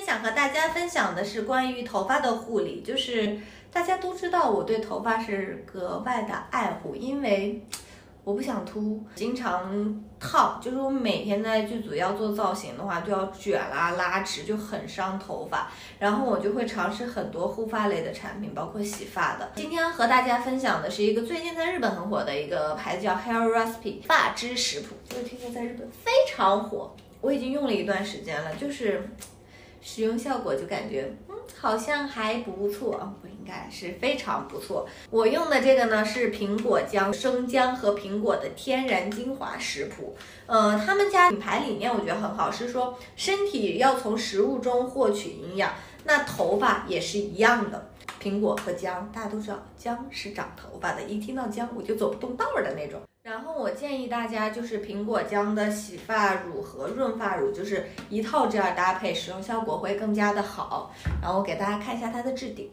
想和大家分享的是关于头发的护理，就是大家都知道我对头发是格外的爱护，因为我不想秃，经常烫，就是我每天在剧组要做造型的话，都要卷啦、拉直，就很伤头发。然后我就会尝试很多护发类的产品，包括洗发的。今天和大家分享的是一个最近在日本很火的一个牌子，叫 Hair Recipe 发之食谱，这个听说在日本非常火。我已经用了一段时间了，就是使用效果就感觉好像还不错啊，不应该是非常不错。我用的这个呢是苹果姜、生姜和苹果的天然精华食谱。他们家品牌理念我觉得很好，是说身体要从食物中获取营养，那头发也是一样的。苹果和姜，大家都知道姜是长头发的，一听到姜我就走不动道儿的那种。然后我建议大家就是苹果姜的洗发乳和润发乳，就是一套这样搭配，使用效果会更加的好。然后我给大家看一下它的质地，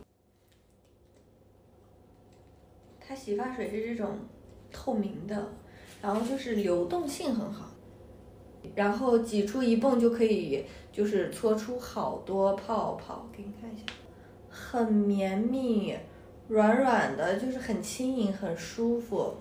它洗发水是这种透明的，然后就是流动性很好，然后挤出一泵就可以就是搓出好多泡泡，给你看一下，很绵密软软的，就是很轻盈很舒服。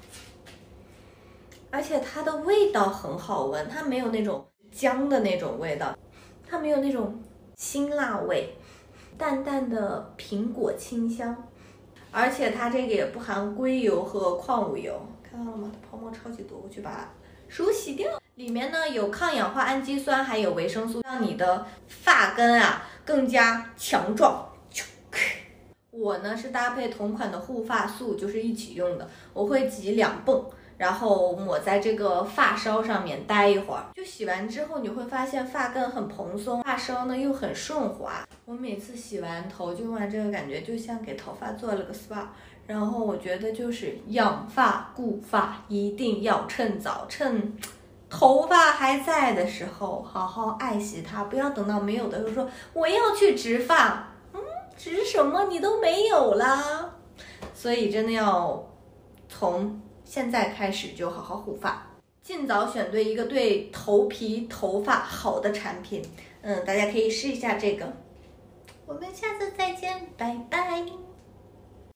而且它的味道很好闻，它没有那种姜的那种味道，它没有那种辛辣味，淡淡的苹果清香，而且它这个也不含硅油和矿物油，看到了吗？它泡沫超级多，我去把手洗掉。里面呢有抗氧化氨基酸，还有维生素，让你的发根啊更加强壮。我呢是搭配同款的护发素，就是一起用的，我会挤2泵。然后抹在这个发梢上面待一会儿，就洗完之后你会发现发根很蓬松，发梢呢又很顺滑。我每次洗完头就用完这个，感觉就像给头发做了个 SPA。然后我觉得就是养发固发一定要趁早，趁头发还在的时候好好爱惜它，不要等到没有的时候说我要去植发，植什么你都没有啦。所以真的要从现在开始就好好护发，尽早选对一个对头皮头发好的产品。大家可以试一下这个。我们下次再见，拜拜。